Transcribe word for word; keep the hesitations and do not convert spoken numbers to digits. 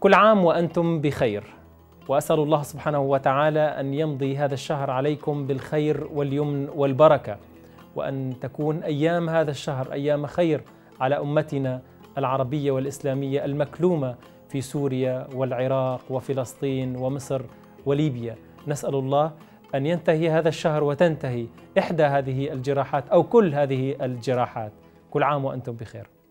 كل عام وأنتم بخير، وأسأل الله سبحانه وتعالى أن يمضي هذا الشهر عليكم بالخير واليمن والبركة، وأن تكون أيام هذا الشهر أيام خير على أمتنا العربية والإسلامية المكلومة في سوريا والعراق وفلسطين ومصر وليبيا. نسأل الله أن ينتهي هذا الشهر وتنتهي إحدى هذه الجراحات أو كل هذه الجراحات. كل عام وأنتم بخير.